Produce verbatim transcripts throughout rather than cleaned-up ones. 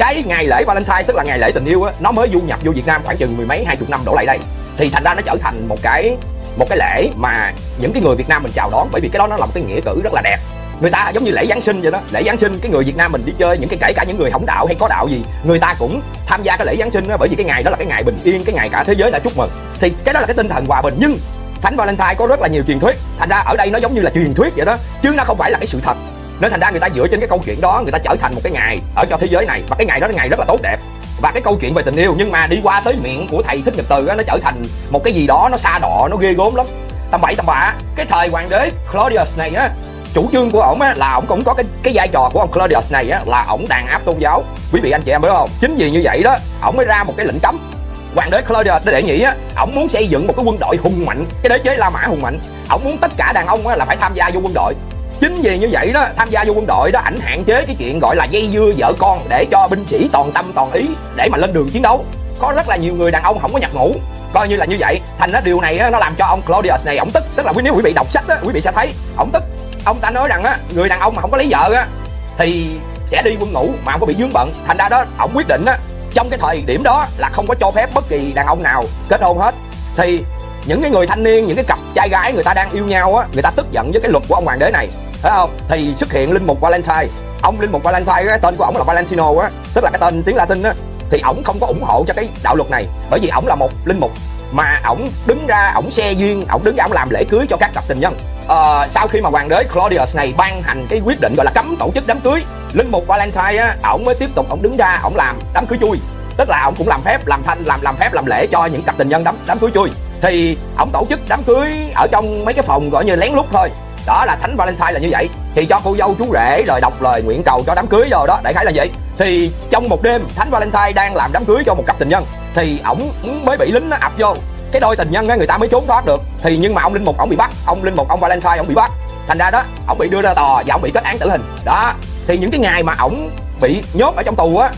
cái ngày lễ Valentine tức là ngày lễ tình yêu á, nó mới du nhập vô Việt Nam khoảng chừng mười mấy hai chục năm đổ lại đây, thì thành ra nó trở thành một cái một cái lễ mà những cái người Việt Nam mình chào đón, bởi vì cái đó nó là một cái nghĩa cử rất là đẹp. Người ta giống như lễ Giáng sinh vậy đó, lễ Giáng sinh cái người Việt Nam mình đi chơi những cái kể cả những người hổng đạo hay có đạo gì, người ta cũng tham gia cái lễ Giáng sinh đó, bởi vì cái ngày đó là cái ngày bình yên, cái ngày cả thế giới đã chúc mừng, thì cái đó là cái tinh thần hòa bình. Nhưng Thánh Valentine có rất là nhiều truyền thuyết, thành ra ở đây nó giống như là truyền thuyết vậy đó, chứ nó không phải là cái sự thật, nên thành ra người ta dựa trên cái câu chuyện đó người ta trở thành một cái ngày ở cho thế giới này, và cái ngày đó là ngày rất là tốt đẹp và cái câu chuyện về tình yêu, nhưng mà đi qua tới miệng của thầy Thích Nhật Từ á, nó trở thành một cái gì đó nó xa đọ, nó ghê gớm lắm, tầm bậy tầm bạ. Cái thời hoàng đế Claudius này á, chủ trương của ổng á là ổng cũng có cái cái vai trò của ông Claudius này á là ổng đàn áp tôn giáo, quý vị anh chị em biết không? Chính vì như vậy đó ổng mới ra một cái lệnh cấm. Hoàng đế Claudius đệ nhị á, ổng muốn xây dựng một cái quân đội hùng mạnh, cái đế chế La Mã hùng mạnh, ổng muốn tất cả đàn ông á là phải tham gia vô quân đội. Chính vì như vậy đó, tham gia vô quân đội đó ảnh hạn chế cái chuyện gọi là dây dưa vợ con, để cho binh sĩ toàn tâm toàn ý để mà lên đường chiến đấu. Có rất là nhiều người đàn ông không có nhập ngũ, coi như là như vậy. Thành ra điều này á, nó làm cho ông Claudius này ổng tức, tức là nếu quý vị đọc sách á, quý vị sẽ thấy ổng tức. Ông ta nói rằng á, người đàn ông mà không có lấy vợ á thì sẽ đi quân ngũ mà không có bị vướng bận. Thành ra đó ổng quyết định á, trong cái thời điểm đó là không có cho phép bất kỳ đàn ông nào kết hôn hết. Thì những cái người thanh niên, những cái cặp trai gái người ta đang yêu nhau á, người ta tức giận với cái luật của ông hoàng đế này, thấy không? Thì xuất hiện linh mục Valentine. Ông linh mục Valentine, cái tên của ổng là Valentino á, tức là cái tên tiếng Latin á. Thì ổng không có ủng hộ cho cái đạo luật này, bởi vì ổng là một linh mục mà ổng đứng ra, ổng xe duyên, ổng đứng ra ổng làm lễ cưới cho các cặp tình nhân. Ờ, sau khi mà hoàng đế Claudius này ban hành cái quyết định gọi là cấm tổ chức đám cưới, linh mục Valentine á, ổng mới tiếp tục ổng đứng ra ổng làm đám cưới chui, tức là ổng cũng làm phép làm thanh làm làm phép làm lễ cho những cặp tình nhân đám đám cưới chui. Thì ổng tổ chức đám cưới ở trong mấy cái phòng gọi như lén lút thôi. Đó là Thánh Valentine là như vậy. Thì cho cô dâu chú rể rồi đọc lời nguyện cầu cho đám cưới rồi đó, đại khái là vậy. Thì trong một đêm Thánh Valentine đang làm đám cưới cho một cặp tình nhân, thì ổng mới bị lính nó ập vô. Cái đôi tình nhân á, người ta mới trốn thoát được. Thì nhưng mà ông linh mục ổng bị bắt, ông linh mục ông Valentine ổng bị bắt. Thành ra đó ổng bị đưa ra tòa và ổng bị kết án tử hình. Đó. Thì những cái ngày mà ổng bị nhốt ở trong tù á,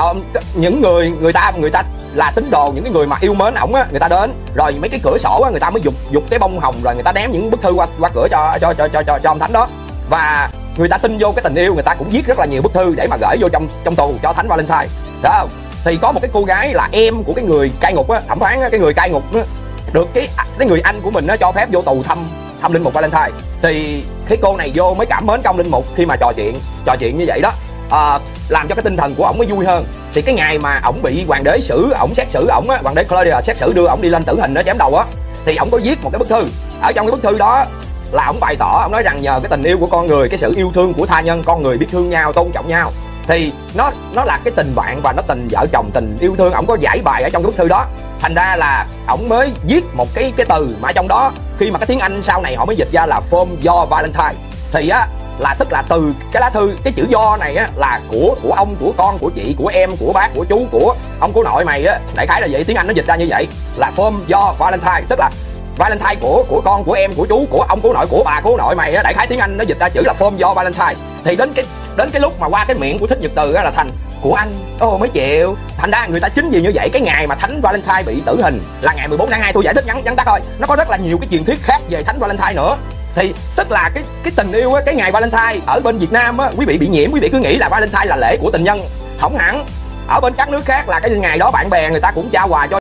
những người người ta người ta là tín đồ, những cái người mà yêu mến ổng á, người ta đến rồi mấy cái cửa sổ á, người ta mới giục giục cái bông hồng rồi người ta ném những bức thư qua qua cửa cho cho cho cho cho, cho ông thánh đó. Và người ta tin vô cái tình yêu, người ta cũng viết rất là nhiều bức thư để mà gửi vô trong trong tù cho Thánh Valentine. Đó không? Thì có một cái cô gái là em của cái người cai ngục á, thẩm phán á, cái người cai ngục á, được cái cái người anh của mình nó cho phép vô tù thăm thăm linh mục Valentine. Thì cái cô này vô mới cảm mến trong linh mục khi mà trò chuyện trò chuyện như vậy đó. À, làm cho cái tinh thần của ổng mới vui hơn. Thì cái ngày mà ổng bị hoàng đế xử, ổng xét xử ổng á, hoàng đế Claudius xét xử đưa ổng đi lên tử hình đó, chém đầu á, thì ổng có viết một cái bức thư. Ở trong cái bức thư đó là ổng bày tỏ, ổng nói rằng nhờ cái tình yêu của con người, cái sự yêu thương của tha nhân, con người biết thương nhau, tôn trọng nhau, thì nó nó là cái tình bạn và nó tình vợ chồng, tình yêu thương. Ổng có giải bài ở trong cái bức thư đó. Thành ra là ổng mới viết một cái cái từ mà trong đó khi mà cái tiếng Anh sau này họ mới dịch ra là From Your Valentine. Thì á là tức là từ cái lá thư, cái chữ do này á là của của ông, của con, của chị, của em, của bác, của chú, của ông, của nội mày á, đại khái là vậy. Tiếng Anh nó dịch ra như vậy là From Your Valentine, tức là Valentine của của con, của em, của chú, của ông, của nội, của bà, của nội mày á, đại khái tiếng Anh nó dịch ra chữ là From Your Valentine. Thì đến cái đến cái lúc mà qua cái miệng của Thích Nhật Từ á là thành của anh, ô mới chịu. Thành ra người ta chính vì như vậy, cái ngày mà Thánh Valentine bị tử hình là ngày mười bốn tháng hai. Tôi giải thích ngắn ngắn tắt thôi, nó có rất là nhiều cái truyền thuyết khác về Thánh Valentine nữa. Thì tức là cái cái tình yêu á, cái ngày Valentine ở bên Việt Nam á, quý vị bị nhiễm, quý vị cứ nghĩ là Valentine là lễ của tình nhân, không hẳn. Ở bên các nước khác là cái ngày đó bạn bè người ta cũng trao quà cho